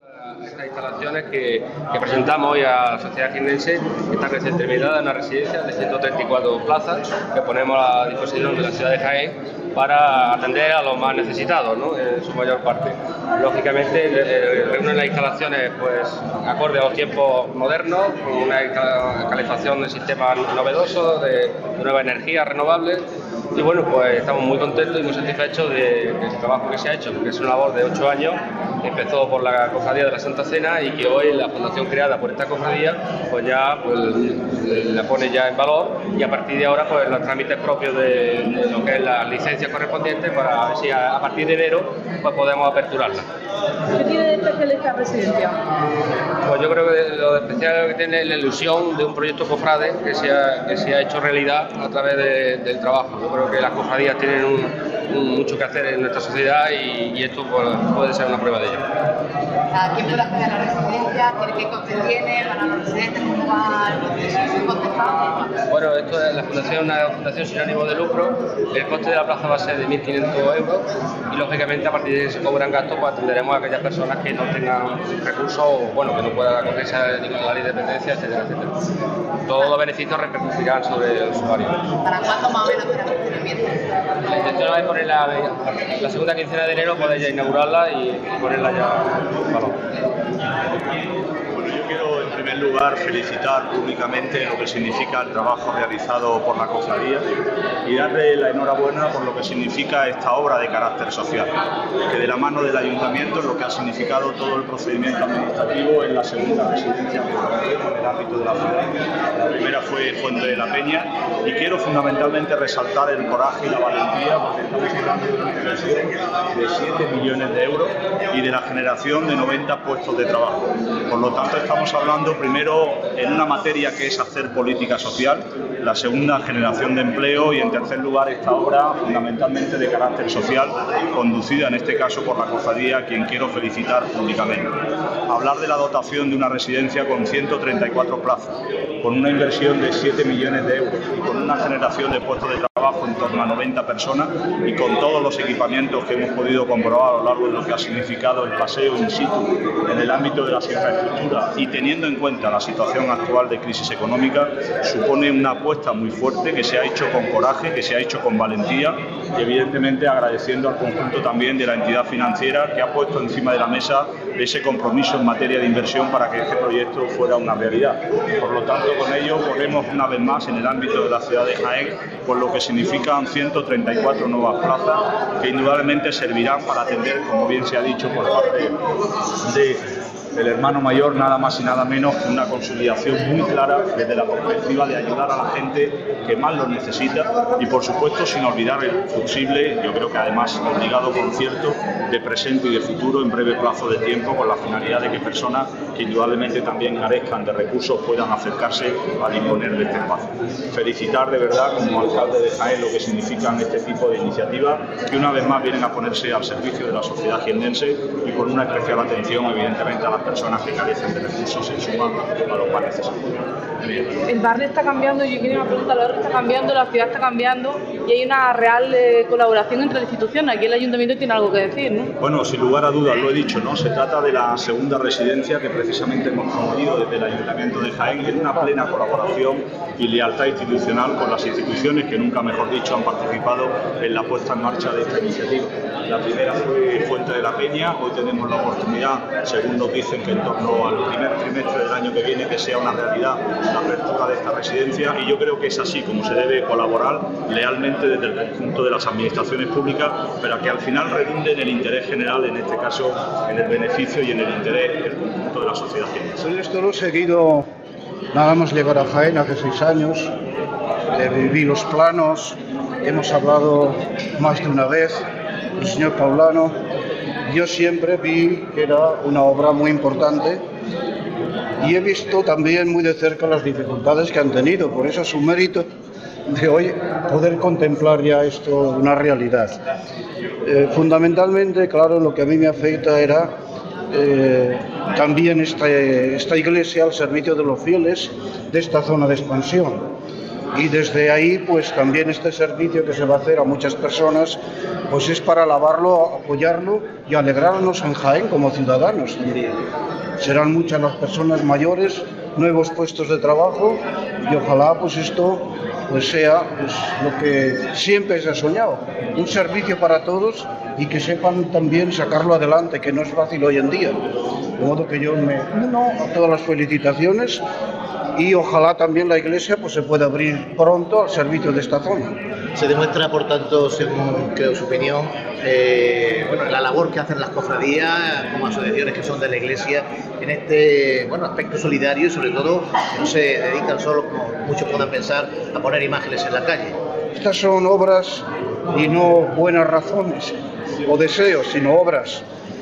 Estas instalaciones que presentamos hoy a la sociedad jiennense están recién terminadas en una residencia de 134 plazas que ponemos a disposición de la ciudad de Jaén para atender a los más necesitados, ¿no? En su mayor parte. Lógicamente reúnen las instalaciones pues acorde a los tiempos modernos, con una calefacción de sistemas novedosos, de nuevas energías renovables. Y bueno, pues estamos muy contentos y muy satisfechos de ese trabajo que se ha hecho, porque es una labor de 8 años, que empezó por la Cofradía de la Santa Cena y que hoy la fundación creada por esta cofradía pues ya pues, la pone ya en valor, y a partir de ahora pues los trámites propios de lo que es las licencias correspondientes para ver si a partir de enero pues podemos aperturarla. ¿Qué tiene de especial esta residencia? Pues yo creo que lo especial que tiene es la ilusión de un proyecto cofrade que se ha hecho realidad a través del trabajo. Yo creo que las cofradías tienen mucho que hacer en nuestra sociedad y esto pues, puede ser una prueba de ello. ¿Quién puede acceder a la residencia? ¿Qué coste tiene para los residentes? ¿Cómo va el proceso? Bueno, esto es la fundación, una fundación sin ánimo de lucro. El coste de la plaza va a ser de 1.500 euros y lógicamente a partir de que se cobran gastos pues atenderemos a aquellas personas que no tengan recursos o bueno, que no puedan acogerse a la ley de dependencia, etcétera, etcétera. Todos los beneficios repercutirán sobre el usuario. ¿Para cuándo más o menos será el funcionamiento? La intención es poner la segunda quincena de enero, poder ya inaugurarla y ponerla ya en valor. Bueno, yo quiero en primer lugar felicitar públicamente lo que significa el trabajo realizado por la cofradía y darle la enhorabuena por lo que significa esta obra de carácter social, que de la mano del ayuntamiento es lo que ha significado todo el procedimiento administrativo en la segunda residencia que conocemos en el ámbito de la ciudad. La primera fue Fuente de la Peña y quiero fundamentalmente resaltar el coraje y la valentía, porque estamos hablando de una inversión de 7 millones de euros y de la generación de 90 puestos de trabajo. Por lo tanto, estamos hablando primero en una materia que es hacer política social, la segunda generación de empleo y en tercer lugar esta obra fundamentalmente de carácter social, conducida en este caso por la cofradía, a quien quiero felicitar públicamente. Hablar de la dotación de una residencia con 134 plazas, con una inversión de 7 millones de euros y con una generación de puestos de trabajo en torno a 90 personas y con todos los equipamientos que hemos podido comprobar a lo largo de lo que ha significado el paseo in situ en el ámbito de las infraestructuras y teniendo en cuenta la situación actual de crisis económica, supone una apuesta muy fuerte que se ha hecho con coraje, que se ha hecho con valentía y evidentemente agradeciendo al conjunto también de la entidad financiera que ha puesto encima de la mesa ese compromiso en materia de inversión para que este proyecto fuera una realidad. Por lo tanto, con ello ponemos una vez más en el ámbito de la ciudad de Jaén por lo que significan 134 nuevas plazas que indudablemente servirán para atender, como bien se ha dicho por parte del hermano mayor, nada más y nada menos que una consolidación muy clara desde la perspectiva de ayudar a la gente que más lo necesita y por supuesto sin olvidar el posible, yo creo que además obligado concierto de presente y de futuro en breve plazo de tiempo con la finalidad de que personas que indudablemente también carezcan de recursos puedan acercarse a disponer de este espacio. Felicitar de verdad como alcalde de Jaén lo que significan este tipo de iniciativas que una vez más vienen a ponerse al servicio de la sociedad jiennense y con una especial atención evidentemente a las personas que carecen de recursos en suma a los más necesarios. El barrio está cambiando, yo quería una pregunta, el barrio está cambiando, la ciudad está cambiando y hay una real colaboración entre las instituciones. Aquí el ayuntamiento tiene algo que decir, ¿no? Bueno, sin lugar a dudas, lo he dicho, ¿no? Se trata de la segunda residencia que precisamente hemos promovido desde el Ayuntamiento de Jaén en una plena colaboración y lealtad institucional con las instituciones que nunca mejor dicho han participado en la puesta en marcha de esta iniciativa. La primera fue Fuente de la Peña, hoy tenemos la oportunidad, según nos dicen, que en torno al primer trimestre del año que viene que sea una realidad la apertura de esta residencia y yo creo que es así como se debe colaborar lealmente desde el conjunto de las administraciones públicas para que al final redunde en el interés general, en este caso en el beneficio y en el interés del conjunto de la sociedad. Pues esto lo he seguido nada más llegar a Jaén hace 6 años, viví los planos, hemos hablado más de una vez, el señor Paulano, yo siempre vi que era una obra muy importante y he visto también muy de cerca las dificultades que han tenido, por eso es un mérito de hoy poder contemplar ya esto una realidad. Fundamentalmente, claro, lo que a mí me afecta era también esta iglesia al servicio de los fieles de esta zona de expansión. Y desde ahí, pues también este servicio que se va a hacer a muchas personas, pues es para alabarlo, apoyarlo y alegrarnos en Jaén como ciudadanos también. Serán muchas las personas mayores, nuevos puestos de trabajo, y ojalá pues esto pues sea pues, lo que siempre se ha soñado, un servicio para todos y que sepan también sacarlo adelante, que no es fácil hoy en día. De modo que yo me uno a todas las felicitaciones y ojalá también la Iglesia pues se pueda abrir pronto al servicio de esta zona. Se demuestra, por tanto, según creo su opinión, la labor que hacen las cofradías como asociaciones que son de la Iglesia en este aspecto solidario y sobre todo que no se dedican solo, como muchos puedan pensar, a poner imágenes en la calle. Estas son obras y no buenas razones o deseos, sino obras.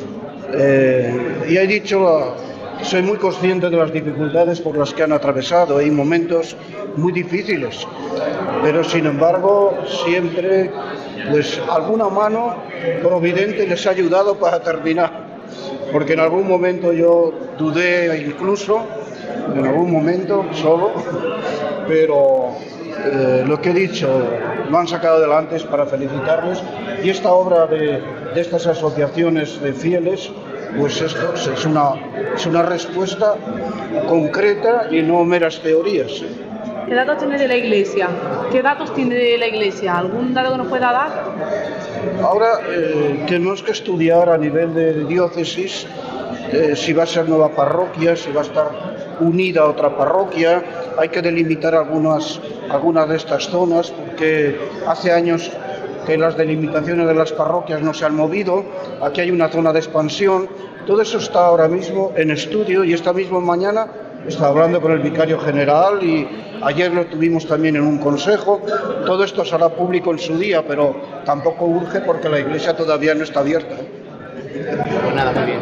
Y he dicho, soy muy consciente de las dificultades por las que han atravesado, hay momentos muy difíciles, pero sin embargo siempre pues alguna mano providente les ha ayudado para terminar, porque en algún momento yo dudé incluso, en algún momento solo, pero lo que he dicho lo han sacado adelante, es para felicitarles, y esta obra de estas asociaciones de fieles, pues esto es una respuesta concreta y no meras teorías. ¿Qué datos tiene de la Iglesia? ¿Qué datos tiene de la Iglesia? ¿Algún dato que nos pueda dar? Ahora tenemos que estudiar a nivel de diócesis si va a ser nueva parroquia, si va a estar unida a otra parroquia. Hay que delimitar algunas de estas zonas porque hace años que las delimitaciones de las parroquias no se han movido. Aquí hay una zona de expansión. Todo eso está ahora mismo en estudio y esta misma mañana estaba hablando con el vicario general y ayer lo tuvimos también en un consejo. Todo esto será público en su día, pero tampoco urge porque la iglesia todavía no está abierta. Pues nada, muy bien.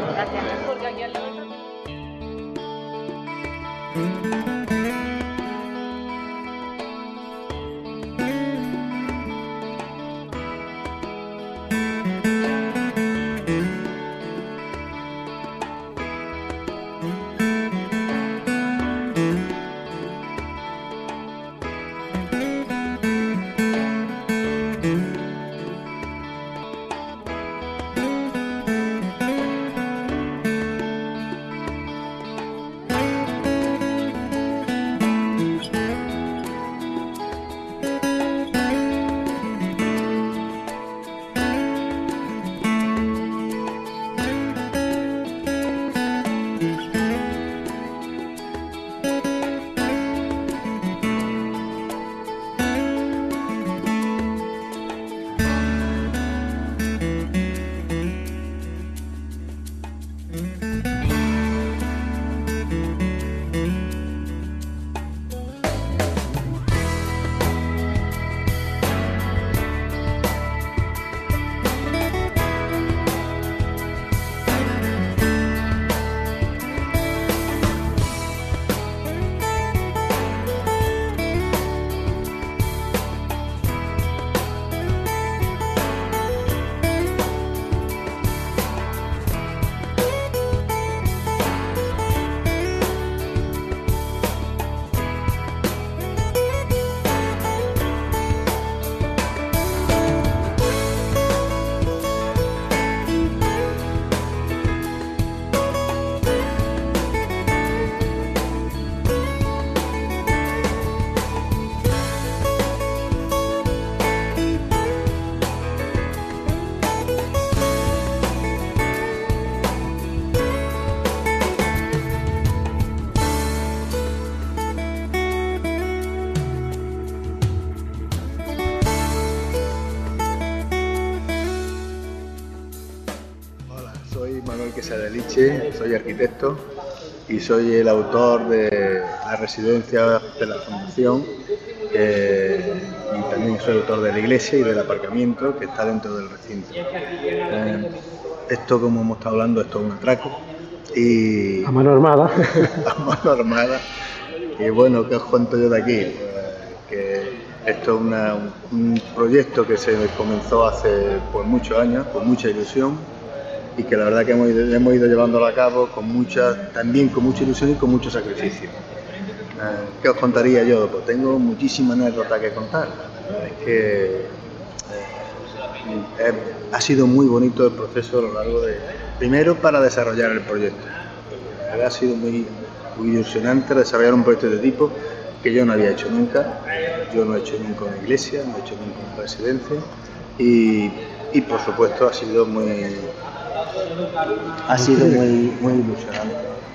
Soy arquitecto y soy el autor de la residencia de la Fundación y también soy autor de la iglesia y del aparcamiento que está dentro del recinto. Esto, como hemos estado hablando, esto es un atraco y a mano armada. A mano armada. Y bueno, ¿qué os cuento yo de aquí? Que esto es un proyecto que se comenzó hace muchos años, con mucha ilusión, y que la verdad que hemos ido llevándolo a cabo también con mucha ilusión y con mucho sacrificio. ¿Qué os contaría yo? Pues tengo muchísimas anécdotas que contar. Es que ha sido muy bonito el proceso a lo largo de... Primero para desarrollar el proyecto. Ha sido muy ilusionante desarrollar un proyecto de tipo que yo no había hecho nunca. Yo no he hecho nunca una iglesia, no he hecho nunca una residencia y por supuesto ha sido muy ilusionante.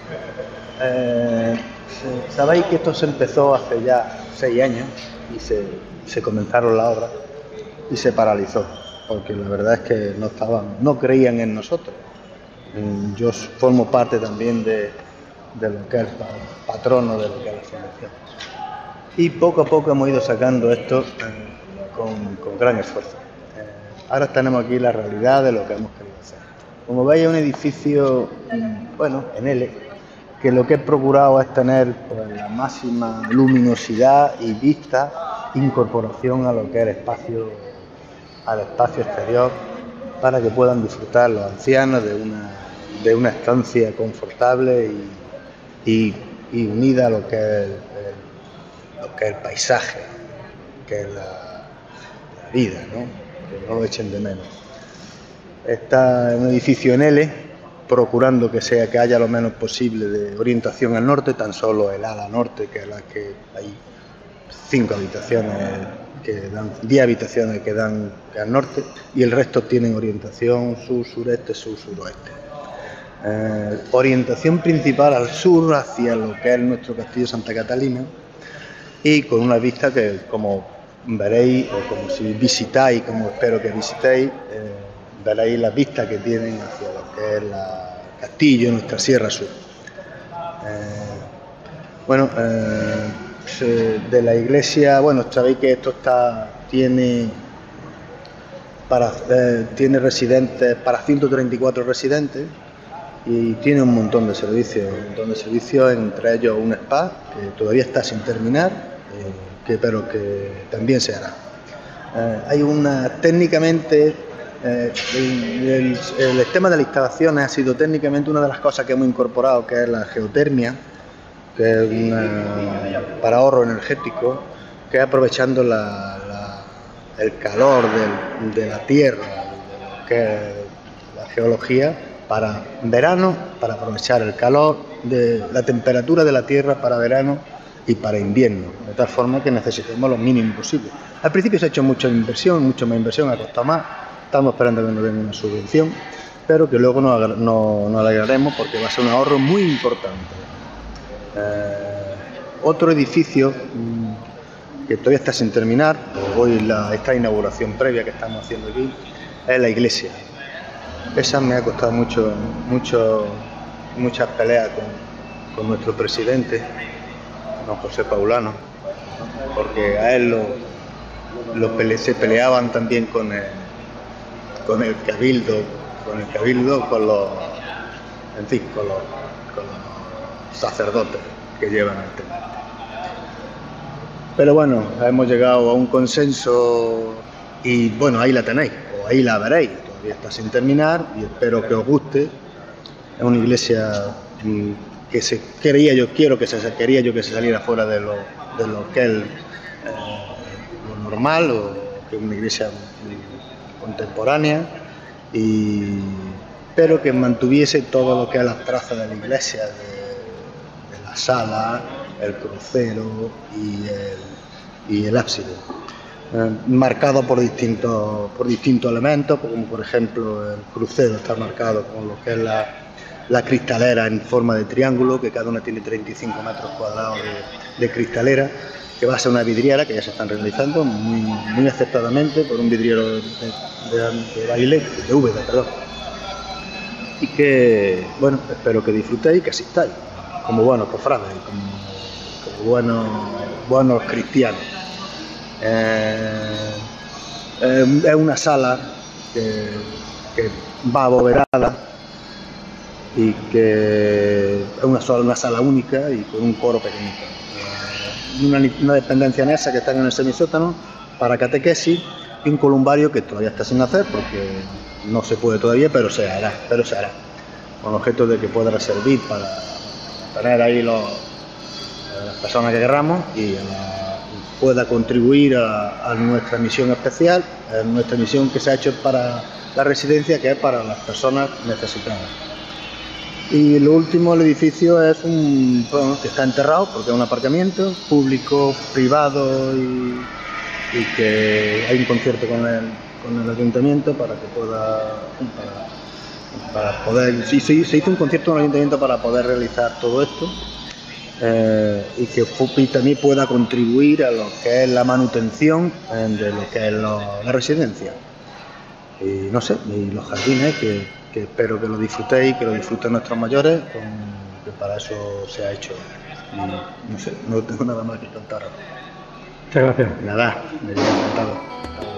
Sabéis que esto se empezó hace ya 6 años y se comenzaron las obras y se paralizó porque la verdad es que no creían en nosotros. Yo formo parte también de lo que es el patrono de lo que es la fundación. Y poco a poco hemos ido sacando esto con gran esfuerzo. Ahora tenemos aquí la realidad de lo que hemos querido hacer. Como veis, es un edificio, en L, que lo que he procurado es tener pues, la máxima luminosidad y vista, incorporación a lo que es al espacio exterior, para que puedan disfrutar los ancianos de una estancia confortable y unida a lo que es el paisaje, que es la vida, ¿no? Que no lo echen de menos. Está en un edificio en L, procurando que haya lo menos posible de orientación al norte, tan solo el ala norte, que es la que hay 5 habitaciones que dan, 10 habitaciones que dan al norte, y el resto tienen orientación sur, sureste, sur, suroeste. Orientación principal al sur, hacia lo que es nuestro castillo Santa Catalina, y con una vista que, como veréis, o como si visitáis, como espero que visitéis, veréis la vista que tienen hacia lo que es el castillo, nuestra Sierra Sur. De la iglesia, sabéis que esto tiene residentes, para 134 residentes, y tiene un montón de servicios, entre ellos un spa que todavía está sin terminar, pero que también se hará. Hay técnicamente, el tema de las instalaciones ha sido técnicamente una de las cosas que hemos incorporado, que es la geotermia, que es para ahorro energético, que es aprovechando el calor de la tierra, que es la geología, para verano, para aprovechar el calor de la temperatura de la tierra para verano y para invierno, de tal forma que necesitemos lo mínimo posible. Al principio se ha hecho mucha más inversión, ha costado más, estamos esperando que nos den una subvención, pero que luego nos alegraremos porque va a ser un ahorro muy importante. Otro edificio que todavía está sin terminar, hoy esta inauguración previa que estamos haciendo aquí, es la iglesia. Esa me ha costado muchas peleas con nuestro presidente, don José Paulano, porque a él se peleaban también con el cabildo, con los sacerdotes que llevan el tema. Pero bueno, hemos llegado a un consenso y ahí la tenéis, o ahí la veréis. Está sin terminar y espero que os guste. Es una iglesia que quería yo que se saliera fuera de lo que es lo normal, o que es una iglesia contemporánea, pero que mantuviese todo lo que es las trazas de la iglesia, de la sala, el crucero y el ábside. Marcado por distintos elementos, como por ejemplo el crucero está marcado con lo que es la cristalera en forma de triángulo, que cada una tiene 35 metros cuadrados de cristalera, que va a ser una vidriera que ya se están realizando muy acertadamente por un vidriero de Úbeda, perdón. Y que, espero que disfrutéis y que asistáis, como buenos cofrades, como buenos cristianos. Es una sala que va abovedada y que es una sala única y con un coro pequeñito. Una dependencia anexa que está en el semisótano para catequesis y un columbario que todavía está sin hacer porque no se puede todavía, pero se hará, con objeto de que pueda servir para tener ahí las personas que querramos y pueda contribuir a nuestra misión especial, a nuestra misión que se ha hecho para la residencia, que es para las personas necesitadas. Y lo último, el edificio es que está enterrado porque es un aparcamiento público, privado y que hay un concierto con el ayuntamiento para que para poder. Sí, se hizo un concierto con el ayuntamiento para poder realizar todo esto y que también pueda contribuir a lo que es la manutención de lo que es la residencia. Y no sé, y los jardines que espero que lo disfrutéis, que lo disfruten nuestros mayores, que para eso se ha hecho. Y no sé, no tengo nada más que contaros. Muchas gracias. Nada, me había encantado.